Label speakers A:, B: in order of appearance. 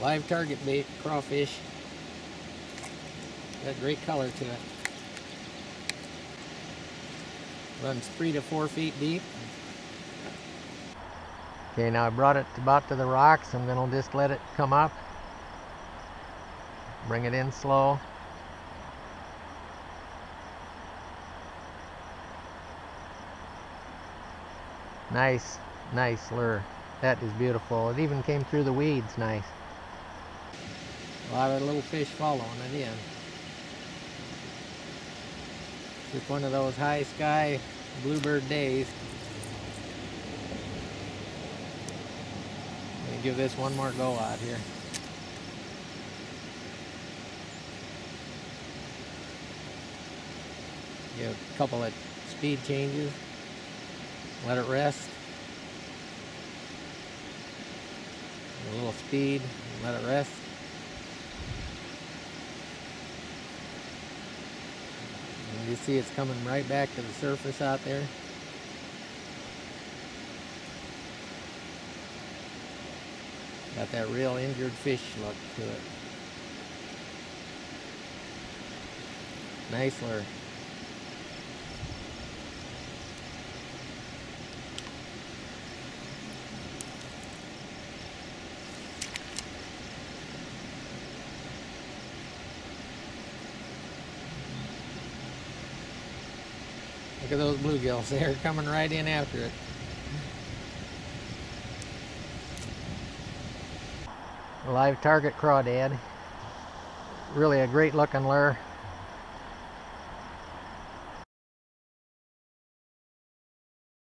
A: Live target bait, crawfish. Got great color to it. Runs 3 to 4 feet deep. Okay, now I brought it about to the rocks. I'm gonna just let it come up. Bring it in slow. Nice, nice lure. That is beautiful. It even came through the weeds nice. A lot of little fish following it in. Just one of those high sky bluebird days. Let me give this one more go out here. Give a couple of speed changes. Let it rest. A little speed, let it rest. And you see it's coming right back to the surface out there. Got that real injured fish look to it. Nice lure. Look at those bluegills, they're coming right in after it. Live target crawdad. Really a great looking lure.